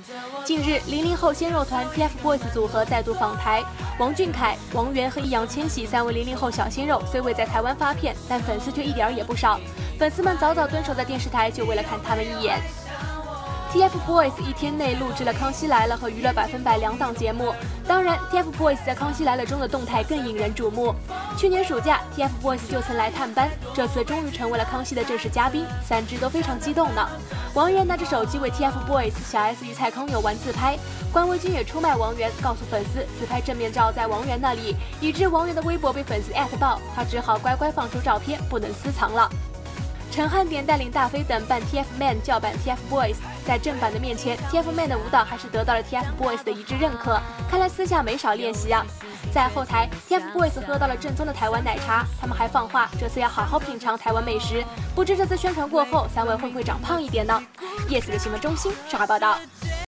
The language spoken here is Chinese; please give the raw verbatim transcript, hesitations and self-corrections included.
近日，零零后鲜肉团 T F BOYS 组合再度访台，王俊凯、王源和易烊千玺三位零零后小鲜肉虽未在台湾发片，但粉丝却一点儿也不少。粉丝们早早蹲守在电视台，就为了看他们一眼。T F BOYS 一天内录制了《康熙来了》和《娱乐百分百》两档节目，当然 T F BOYS 在《康熙来了》中的动态更引人瞩目。去年暑假 T F BOYS 就曾来探班，这次终于成为了康熙的正式嘉宾，三只都非常激动呢。王源拿着手机为 T F BOYS 小 S 与蔡康永玩自拍，关微君也出卖王源，告诉粉丝自拍正面照在王源那里，以致王源的微博被粉丝艾特爆，他只好乖乖放出照片，不能私藏了。陈汉典带领大飞等扮 T F Man 叫板 T F BOYS， 在正版的面前 ，T F Man 的舞蹈还是得到了 T F BOYS 的一致认可，看来私下没少练习啊。在后台 ，T F BOYS 喝到了正宗的台湾奶茶，他们还放话这次要好好品尝台湾美食。不知这次宣传过后，三位会不会长胖一点呢？ yes 的新闻中心上海报道。